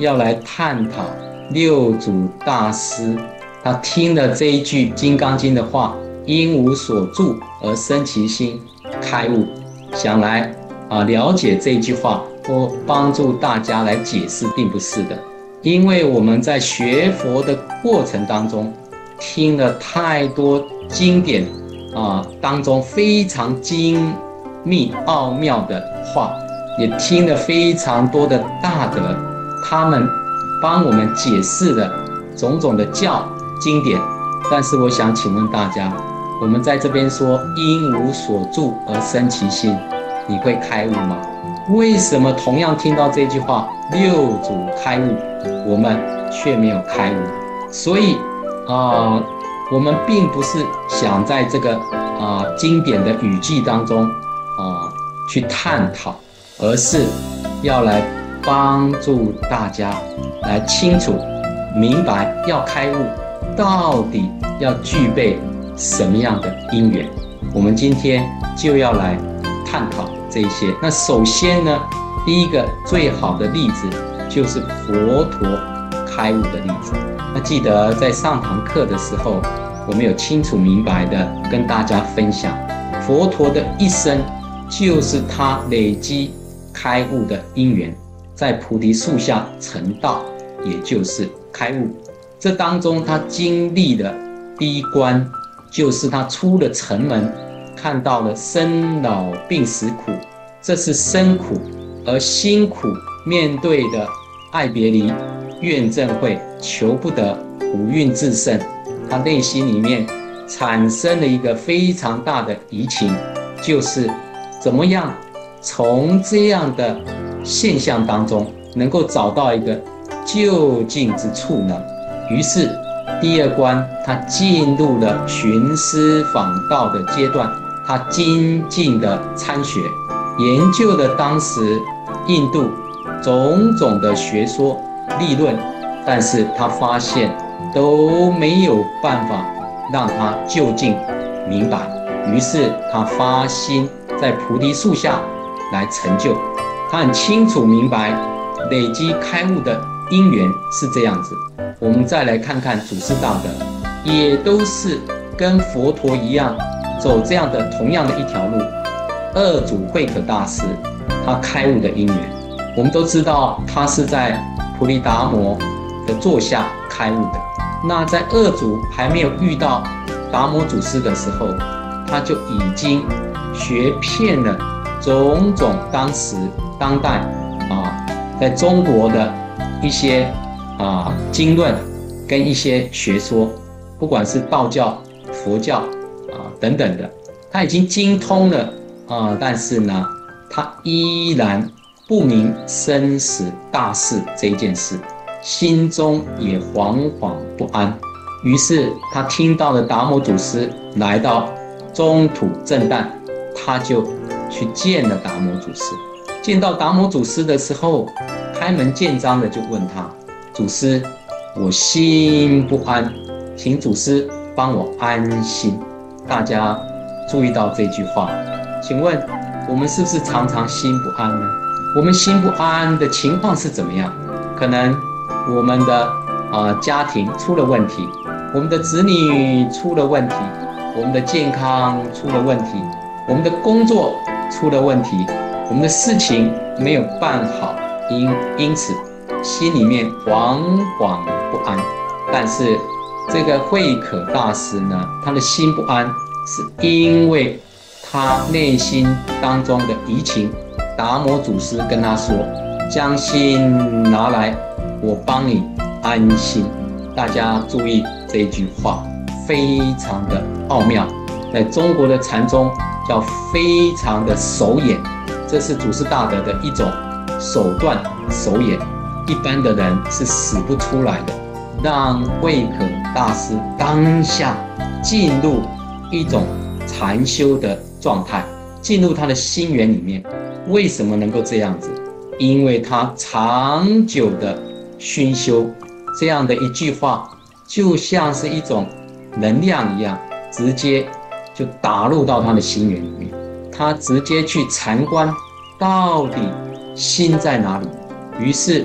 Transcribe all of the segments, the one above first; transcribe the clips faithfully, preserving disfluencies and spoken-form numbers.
要来探讨六祖大师他听了这一句《金刚经》的话，因无所住而生其心，开悟，想来啊了解这一句话，或帮助大家来解释，并不是的。因为我们在学佛的过程当中，听了太多经典啊当中非常精密奥妙的话，也听了非常多的大德，他们帮我们解释了种种的教经典。但是我想请问大家，我们在这边说因无所住而生其心，你会开悟吗？为什么同样听到这句话六祖开悟，我们却没有开悟？所以啊、呃，我们并不是想在这个啊、呃、经典的语句当中啊、呃、去探讨，而是要来帮助大家来清楚明白，要开悟到底要具备什么样的因缘。我们今天就要来探讨这一些。那首先呢，第一个最好的例子就是佛陀开悟的例子。那记得在上堂课的时候，我们有清楚明白的跟大家分享，佛陀的一生就是他累积开悟的因缘，在菩提树下成道，也就是开悟。这当中他经历了第一关，就是他出了城门，看到了生老病死苦，这是身苦，而心苦面对的爱别离、怨憎会、求不得、五蕴炽盛，他内心里面产生了一个非常大的疑情，就是怎么样从这样的现象当中能够找到一个究竟之处呢？于是第二关他进入了寻师访道的阶段，他精进的参学，研究了当时印度种种的学说理论，但是他发现都没有办法让他究竟明白，于是他发心在菩提树下来成就。他很清楚明白累积开悟的因缘是这样子。我们再来看看祖师大德，也都是跟佛陀一样走这样的同样的一条路。二祖慧可大师他开悟的因缘，我们都知道他是在菩提达摩的座下开悟的。那在二祖还没有遇到达摩祖师的时候，他就已经学遍了种种当时当代啊，在中国的一些啊经论跟一些学说，不管是道教、佛教啊等等的，他已经精通了啊，但是呢，他依然不明生死大事这一件事，心中也惶惶不安。于是他听到了达摩祖师来到中土震旦，他就去见了达摩祖师。见到达摩祖师的时候，开门见山的就问他：祖师，我心不安，请祖师帮我安心。大家注意到这句话，请问我们是不是常常心不安呢？我们心不安的情况是怎么样？可能我们的、呃、家庭出了问题，我们的子女出了问题，我们的健康出了问题，我们的工作出了问题，我们的事情没有办好，因因此心里面惶惶不安。但是这个慧可大师呢，他的心不安是因为他内心当中的疑情。达摩祖师跟他说：将心拿来，我帮你安心。大家注意这一句话，非常的奥妙，在中国的禅宗叫非常的手眼，这是祖师大德的一种手段手眼，一般的人是使不出来的。让慧可大师当下进入一种禅修的状态，进入他的心源里面。为什么能够这样子？因为他长久的熏修，这样的一句话就像是一种能量一样，直接就打入到他的心源里面。他直接去禅观到底心在哪里，于是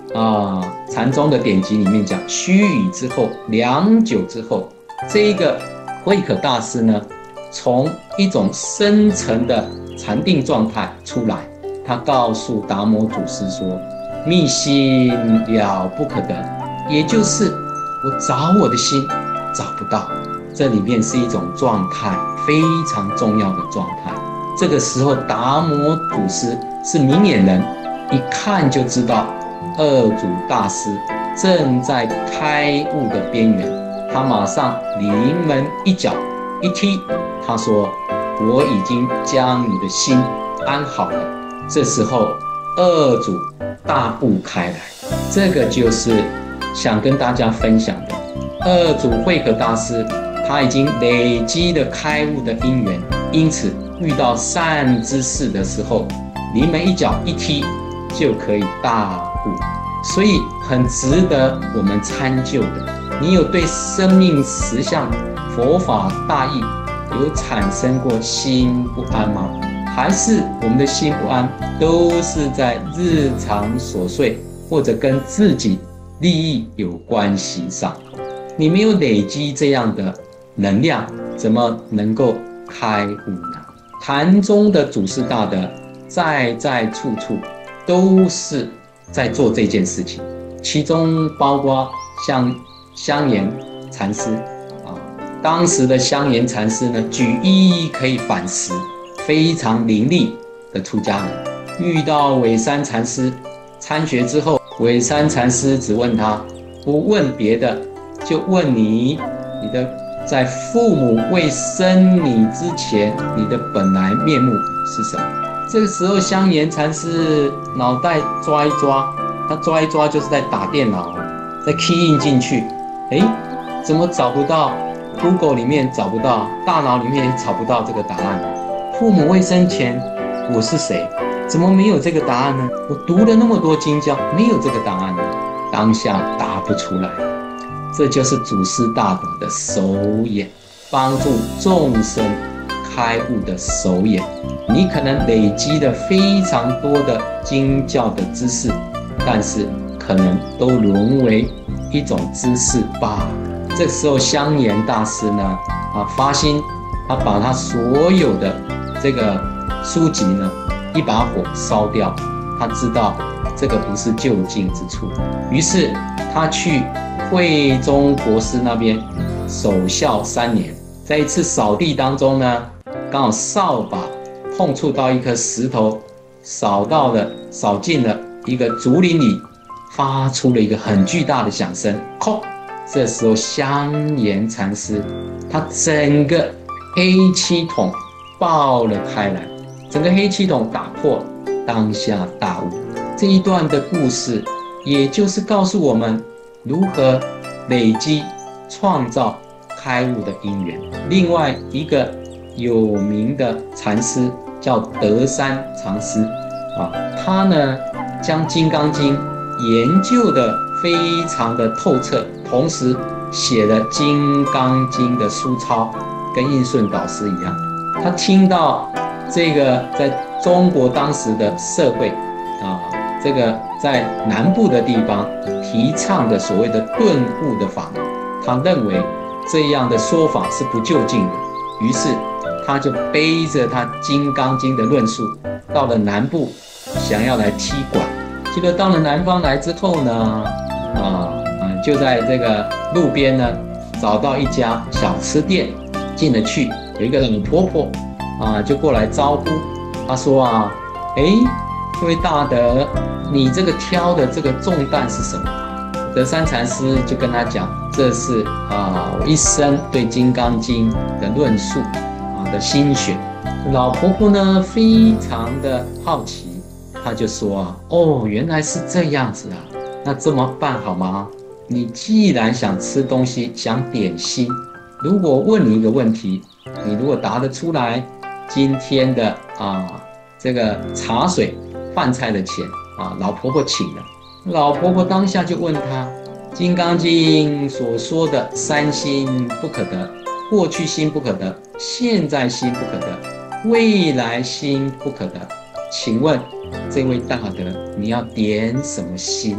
啊禅宗的典籍里面讲，须臾之后，良久之后，这一个慧可大师呢，从一种深层的禅定状态出来，他告诉达摩祖师说：“密心了不可得。”也就是我找我的心找不到，这里面是一种状态，非常重要的状态。这个时候，达摩祖师是明眼人，一看就知道二祖大师正在开悟的边缘。他马上临门一脚一踢，他说：“我已经将你的心安好了。”这时候，二祖大悟开来，这个就是想跟大家分享的。二祖慧可大师他已经累积了开悟的因缘，因此遇到善知识的时候，临门一脚一踢就可以大悟，所以很值得我们参究的。你有对生命实相、佛法大义有产生过心不安吗？还是我们的心不安都是在日常琐碎或者跟自己利益有关系上？你没有累积这样的能量，怎么能够开悟呢？禅宗的祖师大德在在处处都是在做这件事情，其中包括像香严禅师啊，当时的香严禅师呢，举一可以反十，非常伶俐的出家人。遇到韦山禅师参学之后，韦山禅师只问他，不问别的，就问你，你的在父母未生你之前，你的本来面目是什么？这个时候，香严禅师脑袋抓一抓，他抓一抓就是在打电脑，在 key in 进去，哎，怎么找不到 ？Google 里面找不到，大脑里面也找不到这个答案。父母未生前，我是谁？怎么没有这个答案呢？我读了那么多经教，没有这个答案呢？当下答不出来。这就是祖师大德的手眼，帮助众生开悟的手眼。你可能累积了非常多的经教的知识，但是可能都沦为一种知识罢了。这时候香严大师呢，啊发心，他把他所有的这个书籍呢，一把火烧掉。他知道这个不是就近之处，于是他去慧中国师那边守孝三年。在一次扫地当中呢，刚好扫把碰触到一颗石头，扫到了扫进了一个竹林里，发出了一个很巨大的响声，叩！这时候香严禅师他整个黑漆桶爆了开来，整个黑漆桶打破，当下大悟。这一段的故事也就是告诉我们如何累积创造开悟的因缘。另外一个有名的禅师叫德山禅师啊，他呢将《金刚经》研究的非常的透彻，同时写了《金刚经》的书抄，跟印顺导师一样。他听到这个在中国当时的社会啊，这个在南部的地方提倡的所谓的顿悟的法门，他认为这样的说法是不究竟的，于是他就背着他《金刚经》的论述，到了南部，想要来踢馆。结果到了南方来之后呢，啊啊，就在这个路边呢，找到一家小吃店，进了去，有一个老婆婆啊，就过来招呼。她说啊，哎，各位大德，你这个挑的这个重担是什么？德山禅师就跟他讲，这是啊我一生对《金刚经》的论述啊的心血。老婆婆呢非常的好奇，她就说啊，哦，原来是这样子啊，那这么办好吗？你既然想吃东西，想点心，如果问你一个问题，你如果答得出来，今天的啊这个茶水饭菜的钱啊，老婆婆请了。老婆婆当下就问他，《金刚经》所说的三心不可得，过去心不可得，现在心不可得，未来心不可得，请问这位大德，你要点什么心啊？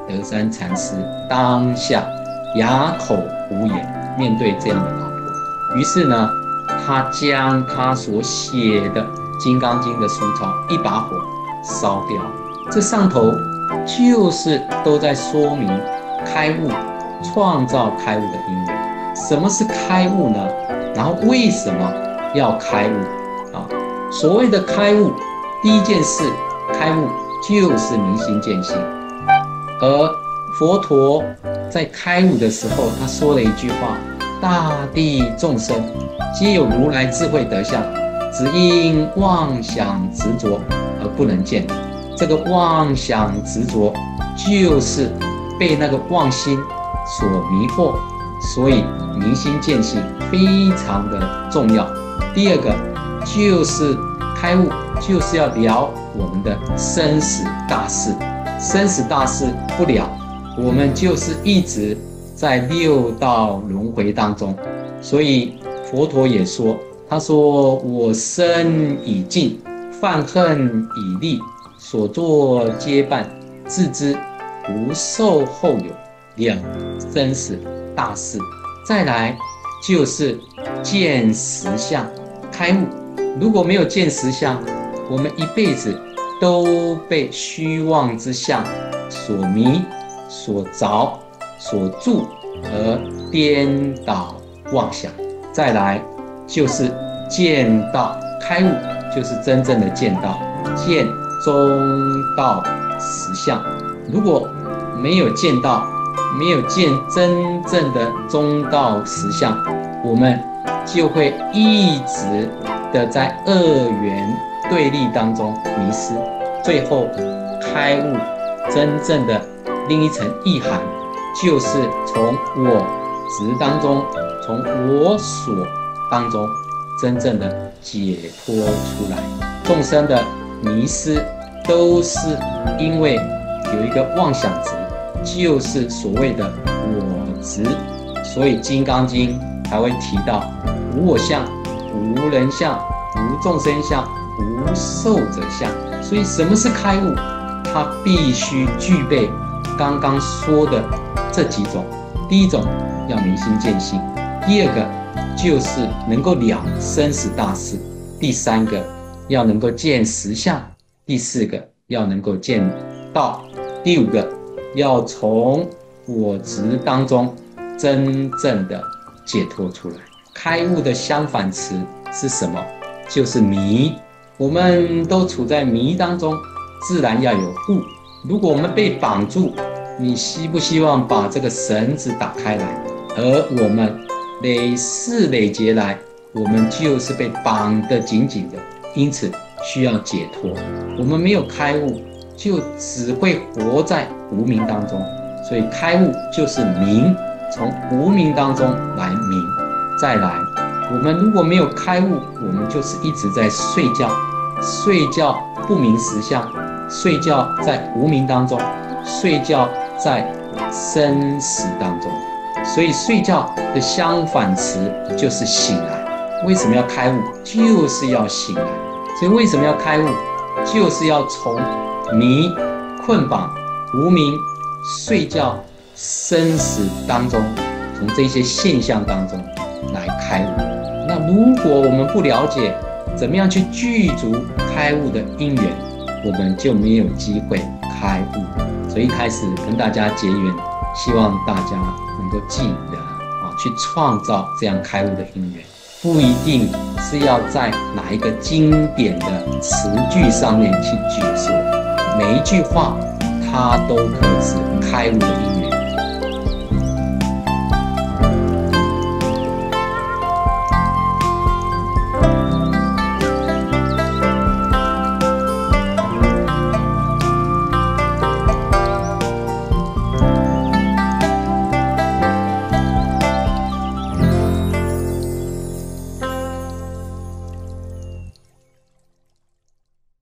德山禅师当下哑口无言，面对这样的老婆，于是呢，他将他所写的《金刚经》的书抄一把火烧掉。这上头就是都在说明开悟、创造开悟的因缘。什么是开悟呢？然后为什么要开悟啊？所谓的开悟，第一件事，开悟就是明心见性。而佛陀在开悟的时候，他说了一句话：大地众生皆有如来智慧德相，只因妄想执着而不能见。这个妄想执着就是被那个妄心所迷惑，所以明心见性非常的重要。第二个就是开悟，就是要了我们的生死大事。生死大事不了，我们就是一直在六道轮回当中。所以佛陀也说，他说我身已尽，犯恨已立，所作皆办，自知不受后有，了生死大事。再来就是见实相，开悟。如果没有见实相，我们一辈子都被虚妄之相所迷、所着、所住而颠倒妄想。再来就是见道，开悟就是真正的见道，见中道实相。如果没有见到，没有见真正的中道实相，我们就会一直的在二元对立当中迷失，最后开悟真正的另一层意涵，就是从我执当中，从我所当中真正的解脱出来。众生的迷失都是因为有一个妄想执，就是所谓的我执，所以《金刚经》才会提到无我相、无人相、无众生相、无寿者相。所以什么是开悟？它必须具备刚刚说的这几种。第一种要明心见性，第二个就是能够了生死大事，第三个要能够见实相，第四个要能够见道，第五个要从我执当中真正的解脱出来。开悟的相反词是什么？就是迷。我们都处在迷当中，自然要有悟。如果我们被绑住，你希不希望把这个绳子打开来？而我们累世累劫来，我们就是被绑得紧紧的，因此需要解脱。我们没有开悟，就只会活在无明当中。所以开悟就是明，从无明当中来明。再来，我们如果没有开悟，我们就是一直在睡觉，睡觉不明实相，睡觉在无明当中，睡觉在生死当中。所以睡觉的相反词就是醒来。为什么要开悟？就是要醒来。所以为什么要开悟？就是要从迷、困绑、无明、睡觉、生死当中，从这些现象当中来开悟。那如果我们不了解怎么样去具足开悟的因缘，我们就没有机会开悟。所以一开始跟大家结缘，希望大家能够记得啊，去创造这样开悟的因缘。不一定是要在哪一个经典的词句上面去解说，每一句话它都可以是开悟的因缘。